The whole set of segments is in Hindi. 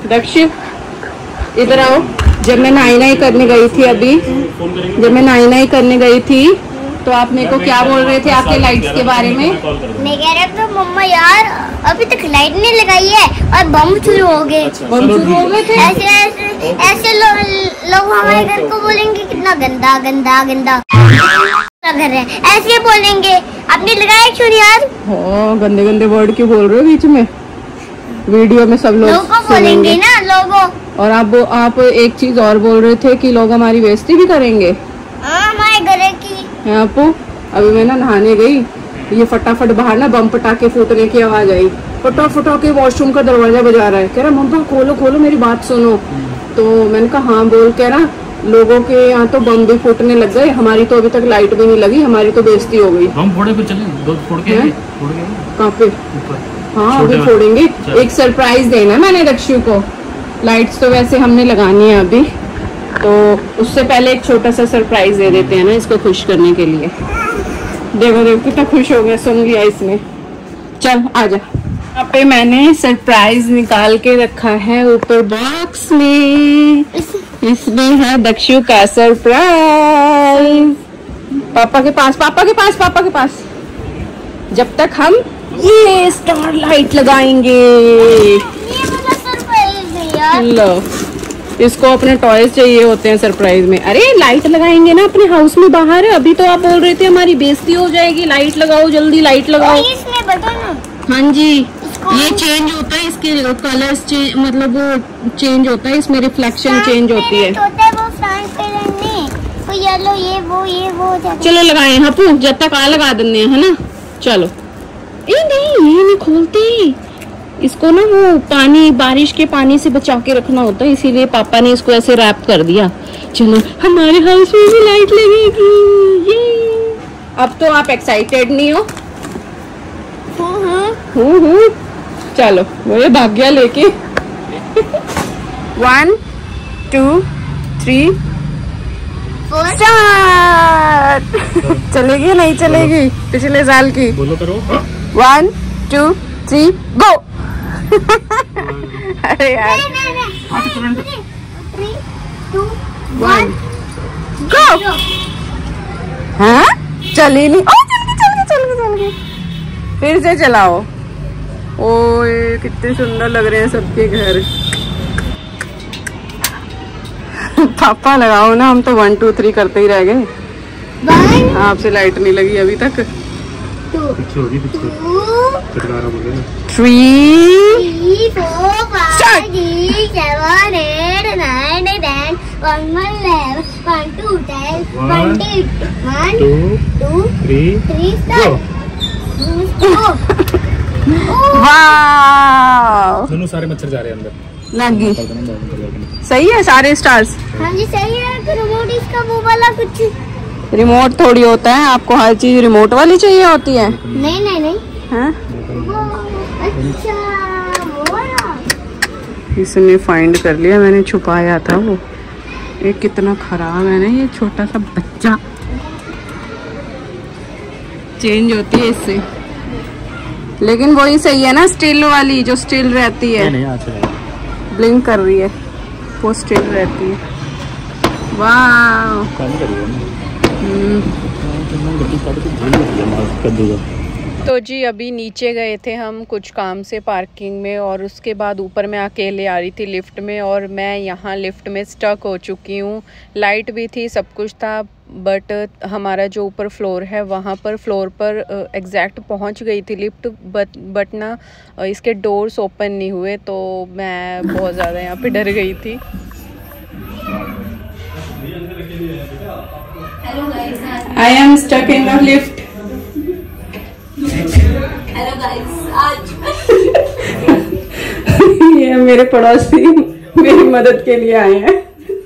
दक्ष इधर आओ। जब मैं नाई करने गई थी तो आप मेरे को क्या बोल रहे थे आपके लाइट्स के बारे में? मैं कह रहा था मम्मा यार अभी तक लाइट नहीं लगाई है और बम शुरू हो गए। बम शुरू हो गए थे। ऐसे लोग हमारे घर को बोलेंगे कितना गंदा गंदा गंदा घर है, ऐसे बोलेंगे। आपने लगाया क्यों यार? गंदे गंदे वर्ड क्यों बोल रहे हो बीच में? वीडियो में सब लोग बोलेंगे ना लोगों। और आप एक चीज और बोल रहे थे कि लोग हमारी बेइज्जती भी करेंगे। हमारे घर की आपू अभी मैं ना नहाने गई, ये फटाफट बाहर ना बम पटाखे फूटने की आवाज आई। फटाफट के वॉशरूम का दरवाजा बजा रहा है। कह रहा मम्मा खोलो खोलो मेरी बात सुनो। तो मैंने कहा हाँ बोल। कह रहा लोगों के यहाँ तो बम भी फूटने लग गए, हमारी तो अभी तक लाइट भी नहीं लगी, हमारी तो बेइज्जती हो गई। बम फोड़े पे चले, दो फोड़ के कहाँ पे? हाँ अभी फोड़ेंगे। एक सरप्राइज देना मैंने दक्षु को। लाइट्स तो वैसे हमने लगानी है अभी, तो उससे पहले एक छोटा सा सरप्राइज दे देते हैं ना इसको खुश करने के लिए। देखो देखो कितना खुश हो गया, सुन लिया इसने। चल आजा। यहाँ पे मैंने सरप्राइज निकाल के रखा है ऊपर बॉक्स में। इसमें है दक्षु का सरप्राइज। पापा के पास जब तक हम ये स्टार लाइट लगाएंगे। लो इसको अपने टॉयज चाहिए होते हैं सरप्राइज में। अरे लाइट लगाएंगे ना अपने हाउस में बाहर। अभी तो आप बोल रहे थे हमारी बेइज्जती हो जाएगी, लाइट लगाओ जल्दी लाइट लगाओ। इसमें बटन हाँ जी ये चेंज होता है, इसके कलर्स मतलब वो चेंज होता है, इसमें रिफ्लेक्शन चेंज होती है। येलो ये वो चलो लगाए हपू, जब तक आ लगा देने है ना। चलो ये नहीं खोलते, इसको ना वो पानी बारिश के पानी से बचा के रखना होता है, इसीलिए पापा ने इसको ऐसे रैप कर दिया। चलो हमारे हाउस में भी लाइट लगेगी। ये अब तो आप एक्साइटेड नहीं हो? चलो वो ये भाग गया लेके। 1 2 3 स्टार्ट। चलेगी नहीं चलेगी? पिछले साल की। बोलो करो। 1 2 3 गो। अरे यार 3 2 1 गो। हाँ चली नहीं। चल गई। फिर से चलाओ। ओए कितने सुंदर लग रहे हैं सबके घर। पापा लगाओ ना, हम तो 1 2 3 करते ही रह गए। आपसे लाइट नहीं लगी अभी तक। 2 3 4 5 6 7 8 9 10 11 1 2 10 1 2 3 start। वाह दोनों सारे मच्छर जा रहे हैं अंदर। लगी सही है सारे स्टार्स। हाँ जी सही है। रिमोट इसका वो वाला कुछ रिमोट थोड़ी होता है, आपको हर चीज रिमोट वाली चाहिए होती है। नहीं हाँ? अच्छा इसने फाइंड कर लिया, मैंने छुपाया था वो। ये कितना खराब है ना ये छोटा सा बच्चा। चेंज होती है इससे, लेकिन वही सही है ना स्टिल वाली, जो स्टिल रहती है। ब्लिंक कर रही है वो स्टिल रहती है। वाह तो जी अभी नीचे गए थे हम कुछ काम से पार्किंग में, और उसके बाद ऊपर मैं अकेले आ रही थी लिफ्ट में, और मैं यहाँ लिफ्ट में स्टक हो चुकी हूँ। लाइट भी थी, सब कुछ था, बट हमारा जो ऊपर फ्लोर है वहाँ पर फ्लोर पर एग्जैक्ट पहुँच गई थी लिफ्ट, बट ना इसके डोर्स ओपन नहीं हुए, तो मैं बहुत ज़्यादा यहाँ पे डर गई थी। I am stuck in the lift. Hello guys आज ये मेरे पड़ोसी मेरी मदद के लिए आए हैं।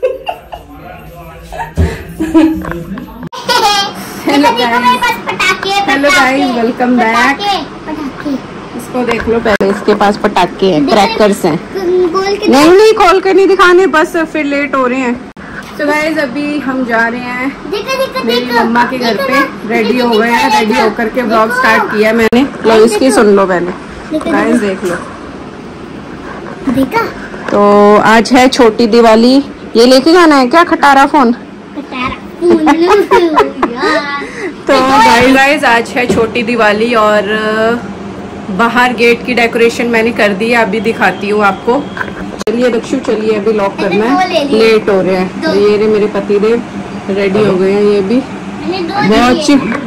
Hello guys welcome back. इसको देख लो पहले, इसके पास पटाखे हैं, क्रैकर्स हैं। नहीं खोल के नहीं दिखाने, बस फिर लेट हो रहे हैं। तो गाइस अभी हम जा रहे हैं मेरी मम्मा के घर पे, रेडी हो गए हैं। रेडी होकर के ब्लॉग स्टार्ट किया मैंने। लो इसकी सुन लो पहले गाइस, देख लो। देखा तो आज है छोटी दिवाली। ये लेके जाना है क्या खटारा फोन? तो गाइस आज है छोटी दिवाली और बाहर गेट की डेकोरेशन मैंने कर दी है, अभी दिखाती हूँ आपको। चलिए दक्षु चलिए, अभी लॉक करना है, लेट हो रहे हैं। ये रे मेरे पतिदेव रेडी हो गए हैं, ये भी बहुत।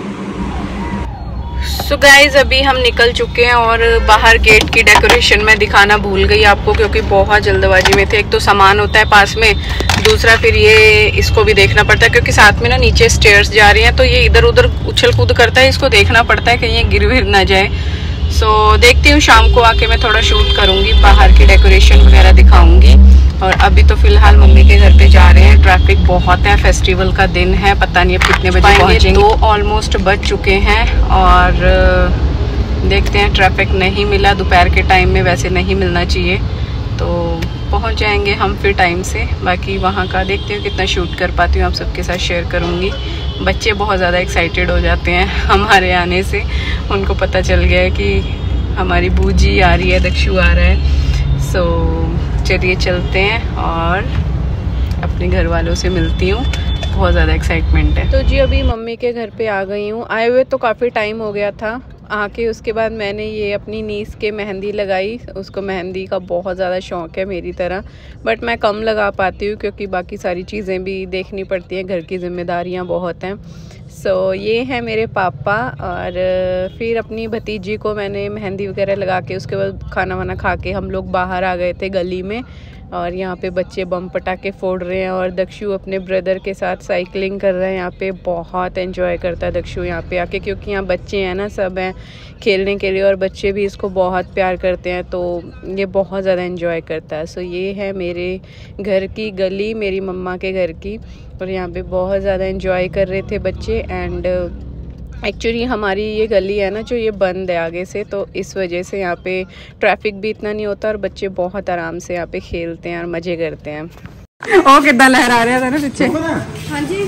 सो गाइज अभी हम निकल चुके हैं और बाहर गेट की डेकोरेशन मैं दिखाना भूल गई आपको, क्योंकि बहुत जल्दबाजी में थे। एक तो सामान होता है पास में, दूसरा फिर ये इसको भी देखना पड़ता है क्योंकि साथ में ना नीचे स्टेयर्स जा रही हैं, तो ये इधर उधर उछल कूद करता है, इसको देखना पड़ता है कहीं ये गिर विर ना जाए। सो देखती हूँ शाम को आके मैं थोड़ा शूट करूँगी, बाहर की डेकोरेशन वगैरह दिखाऊँगी। और अभी तो फिलहाल मम्मी के घर पे जा रहे हैं, ट्रैफिक बहुत है, फेस्टिवल का दिन है, पता नहीं अब कितने बजे पहुँचेंगे। 2 ऑलमोस्ट बज चुके हैं और देखते हैं, ट्रैफिक नहीं मिला दोपहर के टाइम में, वैसे नहीं मिलना चाहिए, तो पहुँच जाएंगे हम फिर टाइम से। बाकी वहाँ का देखते हैं कितना शूट कर पाती हूँ, आप सबके साथ शेयर करूँगी। बच्चे बहुत ज़्यादा एक्साइटेड हो जाते हैं हमारे आने से, उनको पता चल गया है कि हमारी बूजी आ रही है, दक्षु आ रहा है। सो चलिए चलते हैं और अपने घर वालों से मिलती हूँ, बहुत ज़्यादा एक्साइटमेंट है। तो जी अभी मम्मी के घर पे आ गई हूँ, आए हुए तो काफ़ी टाइम हो गया था। आके उसके बाद मैंने ये अपनी नीस के मेहंदी लगाई, उसको मेहंदी का बहुत ज़्यादा शौक़ है मेरी तरह, बट मैं कम लगा पाती हूँ क्योंकि बाकी सारी चीज़ें भी देखनी पड़ती हैं, घर की जिम्मेदारियाँ बहुत हैं। सो ये है मेरे पापा, और फिर अपनी भतीजी को मैंने मेहंदी वगैरह लगा के उसके बाद खाना वाना खा के हम लोग बाहर आ गए थे गली में, और यहाँ पे बच्चे बम पटाखे फोड़ रहे हैं और दक्षु अपने ब्रदर के साथ साइकिलिंग कर रहे हैं। यहाँ पे बहुत एंजॉय करता है दक्षु यहाँ पे आके, क्योंकि यहाँ बच्चे हैं ना, सब हैं खेलने के लिए और बच्चे भी इसको बहुत प्यार करते हैं, तो ये बहुत ज़्यादा एंजॉय करता है। सो ये है मेरे घर की गली, मेरी मम्मा के घर की, और यहाँ पे बहुत ज़्यादा एंजॉय कर रहे थे बच्चे। एंड एक्चुअली हमारी ये गली है ना जो, ये बंद है आगे से, तो इस वजह से यहाँ पे ट्रैफिक भी इतना नहीं होता और बच्चे बहुत आराम से यहाँ पे खेलते हैं और मज़े करते हैं। ओ कितना लहरा रहे हैं पीछे। हाँ जी,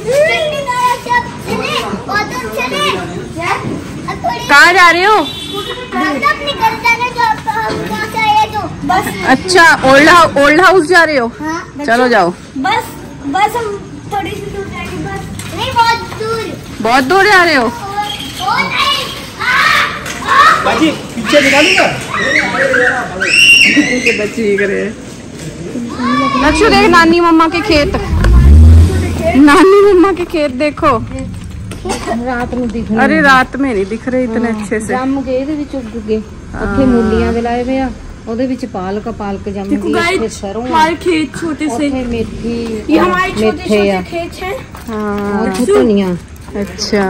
कहाँ जा रहे हो? अच्छा ओल्ड हाउस जा रहे हो? हाँ, चलो जाओ। बस हम थोड़ी सी दूर जाएंगे, बस नहीं बहुत दूर जा रहे हो। बाजी पीछे निकालूंगा। बच्ची करे लक्ष्य, देख नानी मम्मा के खेत, नानी मम्मा के खेत देखो। रात में दिख, अरे रात में नहीं दिख रहे इतने अच्छे से। ਜੰਮ ਗਏ ਇਹਦੇ ਵਿੱਚ ਉੱਗ ਗਏ, ਉੱਥੇ ਮੂਲੀਆਂ ਦੇ ਲਾਏ ਵੇ ਆ, ਉਹਦੇ ਵਿੱਚ ਪਾਲਕ ਜੰਮ ਗਈ, ਇੱਥੇ ਸਰੋਂ, हमारे खेत छोटे से, ਉੱਥੇ ਮੇਥੀ, ये हमारे छोटे छोटे खेत हैं। हाँ धनिया। अच्छा,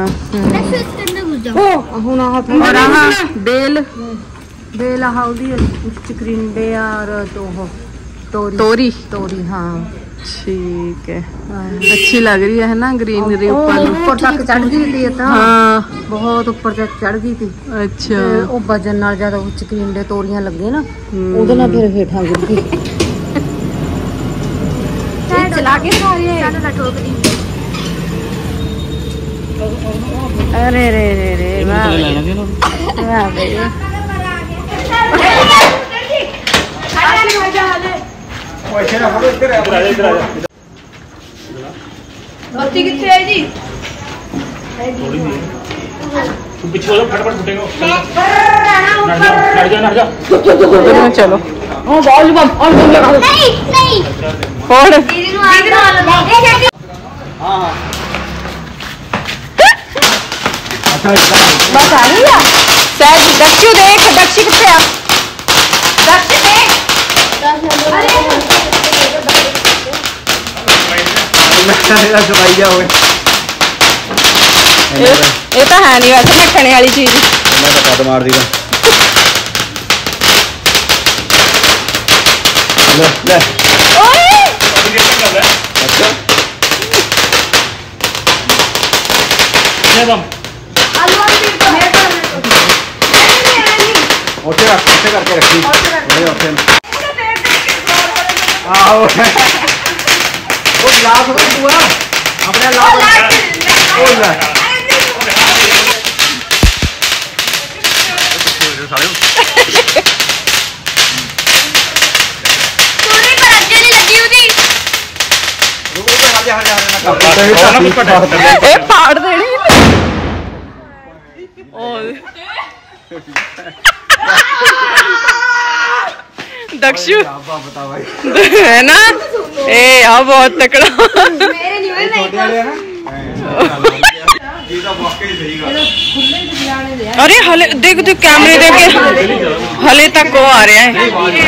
ਹੁਣ ਆਹ और हाँ बेल बेल हाउदी चिकरिंडे और तो तोरी। तोरी हाँ ठीक है, अच्छी लग रही है ना ग्रीनरी, ऊपर तक चढ़ गई थी, हाँ बहुत ऊपर तक चढ़ गई थी। अच्छा, ਉਹ ਵਜਨ ਨਾਲ ਜ਼ਿਆਦਾ ਉਹ ਚਕਰਿੰਡੇ ਤੋਰੀਆਂ ਲੱਗੇ ਨਾ, ਉਹਦੇ ਨਾਲ ਫਿਰ ਹੇਠਾਂ ਗਿਰ ਗਈ। चला के खा रही है। अरे रे रे रे वाह वाह भैया। बत्ती कितने है जी? तू पीछे वाला फटाफट फुटेगा। हट जा। चलो बॉल बम और बम लगा दो। नहीं फोड़। हाँ बस आ गई है। सर दक्षु देख, दक्षु कितने आ? दक्षु देख। ये तो है नहीं वैसे रखने वाली चीज, मैं तो कद मार दीगा। ले अच्छा ले बम ओके करके रखी आओ वो लाभ हो पूरा अपने लाभ ए फाड़ देनी दक्षु है ना। ए यहाँ बहुत तकड़ा। अरे हले देख देख कैमरे देख के हले तक को आ रहे हैं।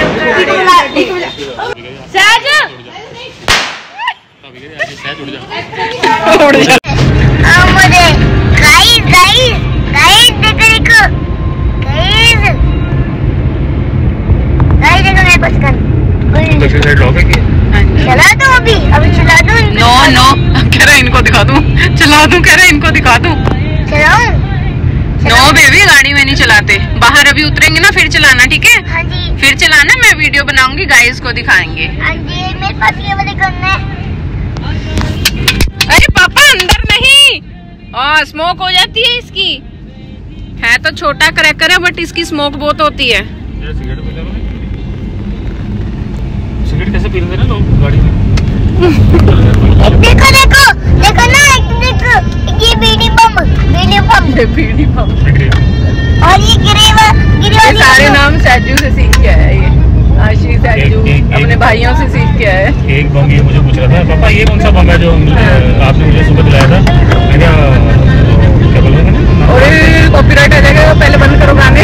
चला दो अभी चला दो। नो कह रहा इनको दिखा दूं, चला दूं, कह रहा इनको दिखा दूं। नो बेबी गाड़ी में नहीं चलाते, बाहर अभी उतरेंगे ना फिर चलाना, ठीक है? हाँ जी। फिर चलाना, मैं वीडियो बनाऊंगी, गाइस को दिखाएंगे। हाँ जी, मेरे पास ये वाले गन है। अरे पापा अंदर नहीं, स्मोक हो जाती है इसकी। है तो छोटा क्रैकर है बट इसकी स्मोक बहुत होती है। सिगरेट कैसे पी रहे हैं लोग गाड़ी में? देखो देखो देखो ना, देखो ये बीड़ी बम और ये गिरे वाली सारे नाम सैजू से सीख के आया ये। आशीष सैजू अपने भाइयों से सीख के आया। एक बम ये मुझे पूछ रहा था, पापा ये कौन सा बम है जो आपने मुझे सुबह दिलाया था? क्या बोल रहे थे? अरे कॉपीराइट आ जाएगा, पहले बंद करो गाने।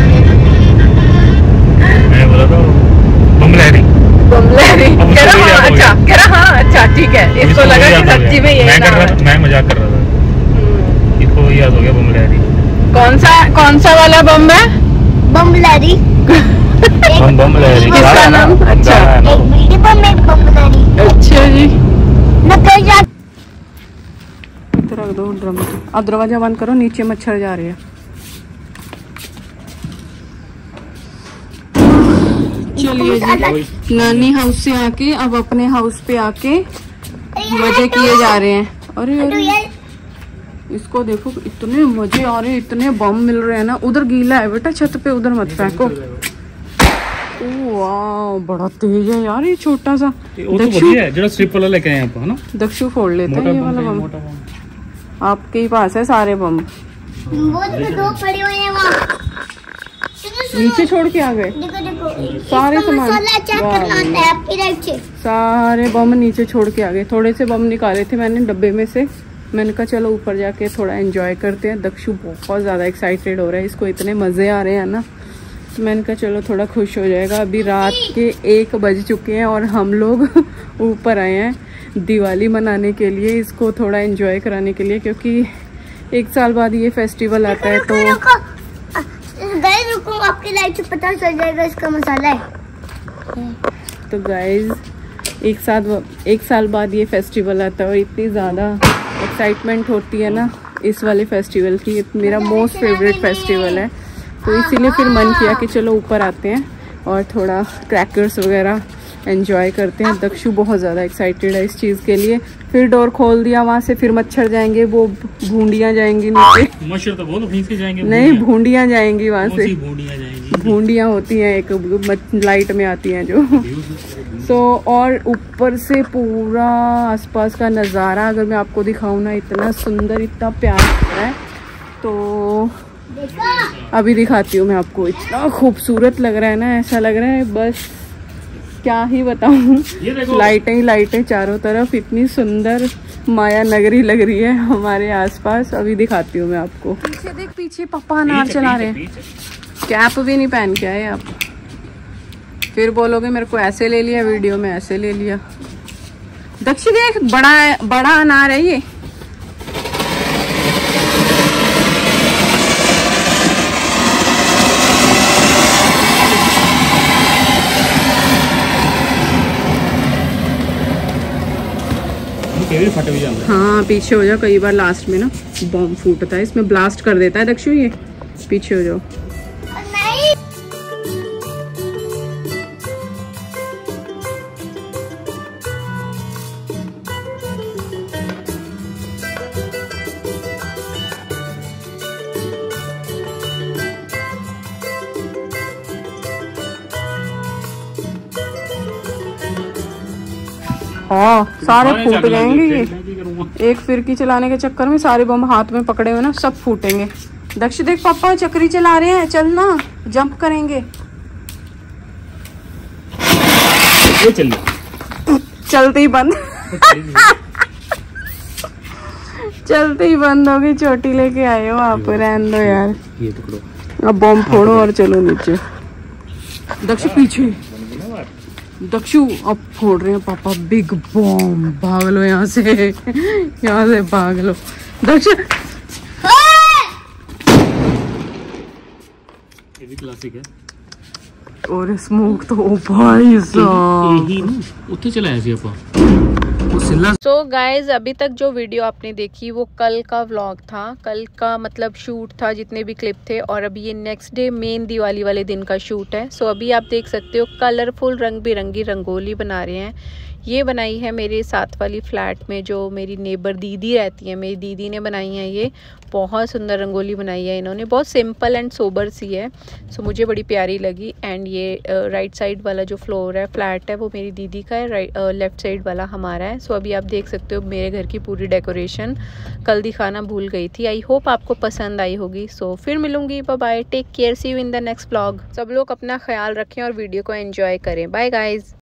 मैं बोला था बम लहरी। कह रहा हाँ अच्छा ठीक है। इसको लगा कि सच्ची में यही नाम है। मैं मजाक कर रहा था, इसको याद हो गया बम लहरी। कौन सा वाला बम है? बम लहरी। बम लहरी किसका नाम? अच्छा एक बीड़ी बम, एक बम लहरी। अच्छा जी, नकल रख दो ड्रम। अब दरवाजा बंद करो, नीचे मच्छर जा रहे हैं। चलिए जी, नानी हाउस से आके अब अपने हाउस पे आके मजे किए जा रहे हैं। अरे इसको देखो, इतने मजे आ रहे हैं, इतने बम मिल रहे हैं ना। उधर गीला है बेटा, छत पे उधर मत फेंको। वाह बड़ा तेज है यार ये छोटा सा। दक्षु स्ट्रिप वाला लेके आए हैं ना, दक्षु फोड़ लेते हैं ये वाला बम। आपके ही पास है सारे बम। वो तो दो पड़े हुए हैं वहाँ। नीचे छोड़ के आ गए देखो सारे सामान। सारे बम नीचे छोड़ के आ गए। थोड़े से बम निकाले थे मैंने डब्बे में से। मैंने कहा चलो ऊपर जाके थोड़ा एंजॉय करते हैं। दक्षु बहुत ज़्यादा एक्साइटेड हो रहा है, इसको इतने मज़े आ रहे हैं ना, तो मैंने कहा चलो थोड़ा खुश हो जाएगा। अभी रात के 1 बज चुके हैं और हम लोग ऊपर आए हैं दिवाली मनाने के लिए, इसको थोड़ा एंजॉय कराने के लिए, क्योंकि 1 साल बाद ये फेस्टिवल आता है। रुको आपकी लाइट से पता चल जाएगा इसका मसाला है। तो गाइज 1 साल बाद ये फेस्टिवल आता है और इतनी ज़्यादा एक्साइटमेंट होती है ना इस वाले फेस्टिवल की। मेरा मोस्ट फेवरेट फेस्टिवल है, तो इसीलिए फिर मन किया कि चलो ऊपर आते हैं और थोड़ा क्रैकर्स वगैरह एंजॉय करते हैं। दक्षु बहुत ज़्यादा एक्साइटेड है इस चीज़ के लिए। फिर डोर खोल दिया, वहाँ से फिर मच्छर जाएंगे, वो भूंडियाँ जाएंगी नीचे। मच्छर तो बहुत भींस के जाएंगे। नहीं भूंडियाँ जाएंगी वहाँ से। जाएंगी भूंडियाँ होती हैं एक लाइट में आती हैं जो। सो और ऊपर से पूरा आसपास का नज़ारा अगर मैं आपको दिखाऊँ ना, इतना सुंदर, इतना प्यारा है। तो अभी दिखाती हूँ मैं आपको। इतना खूबसूरत लग रहा है ना, ऐसा लग रहा है बस क्या ही बताऊँ। लाइटें ही लाइटें चारों तरफ, इतनी सुंदर माया नगरी लग रही है हमारे आसपास। अभी दिखाती हूँ मैं आपको। पीछे देख, पीछे पापा अनार चला रहे हैं। कैप भी नहीं पहन के आए आप, फिर बोलोगे मेरे को ऐसे ले लिया वीडियो में, ऐसे ले लिया। दक्षिण देख, बड़ा अनार है ये। फट भी जाता है। हाँ पीछे हो जाओ, कई बार लास्ट में ना बम फूटता है, इसमें ब्लास्ट कर देता है दक्षु। ये पीछे हो जाओ। हाँ सारे फूट जाएंगे ये। एक फिरकी चलाने के चक्कर में सारे बम हाथ में पकड़े हुए ना सब फूटेंगे। दक्ष देख पापा चक्री चला रहे हैं, चल ना जंप करेंगे। ये चल चलते ही बंद चलते ही बंद हो गई। चोटी लेके आए हो आप, रहने दो यार। ये पकड़ो, अब बम फोड़ो और चलो नीचे। दक्ष पीछे, दक्षु अब फोड़ रहे हैं पापा बिग बॉम्ब। भाग लो यहाँ से, यहाँ से भाग लो। दक्ष ये भी क्लासिक है। और स्मोक तो ओ भाई साहब उत्थे चलाया सी आपा। सो गाइज अभी तक जो वीडियो आपने देखी वो कल का व्लॉग था, कल का मतलब शूट था, जितने भी क्लिप थे। और अभी ये नेक्स्ट डे मेन दिवाली वाले दिन का शूट है। सो अभी आप देख सकते हो कलरफुल रंग बिरंगी रंगोली बना रहे हैं। ये बनाई है मेरे साथ वाली फ्लैट में जो मेरी नेबर दीदी रहती है, मेरी दीदी ने बनाई है। ये बहुत सुंदर रंगोली बनाई है इन्होंने, बहुत सिंपल एंड सोबर सी है। सो मुझे बड़ी प्यारी लगी। एंड ये राइट साइड वाला जो फ्लोर है, फ्लैट है, वो मेरी दीदी का है, लेफ्ट साइड वाला हमारा है। सो अभी आप देख सकते हो मेरे घर की पूरी डेकोरेशन कल दिखाना भूल गई थी। आई होप आपको पसंद आई होगी। सो फिर मिलूंगी, bye bye, take care, see you in the next vlog. सब लोग अपना ख्याल रखें और वीडियो को एंजॉय करें। Bye guys.